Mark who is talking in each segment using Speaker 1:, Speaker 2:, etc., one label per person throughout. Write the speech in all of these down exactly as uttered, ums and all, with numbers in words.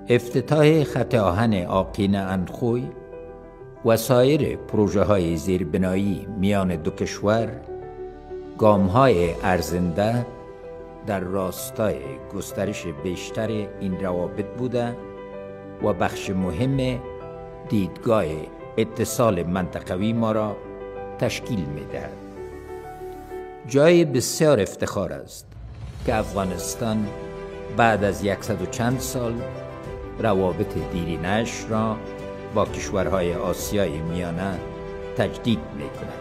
Speaker 1: افتتاح خط آهن آقین اندخوی و سایر پروژه های زیربنایی میان دو کشور گام های ارزنده در راستای گسترش بیشتر این روابط بوده و بخش مهم دیدگاه اتصال منطقوی ما را تشکیل می‌دهد. جای بسیار افتخار است که افغانستان بعد از یکصد و چند سال روابط دیرینه‌اش را با کشورهای آسیای میانه تجدید می‌کند.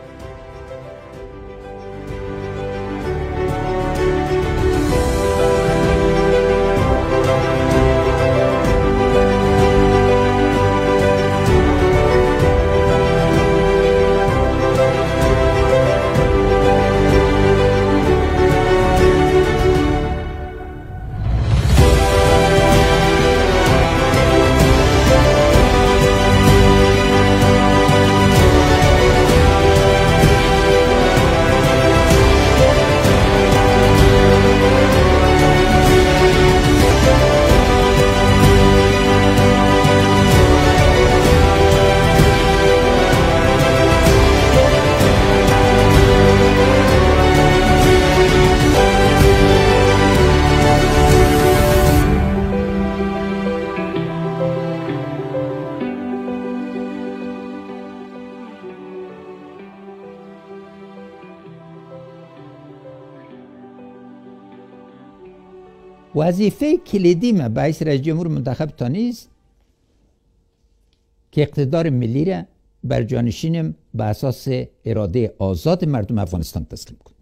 Speaker 2: وظیفه کلیدی ما باعث رئیس جمهور منتخب تا نیست که اقتدار ملی را بر جانشینم به اساس اراده آزاد مردم افغانستان تسلیم کند.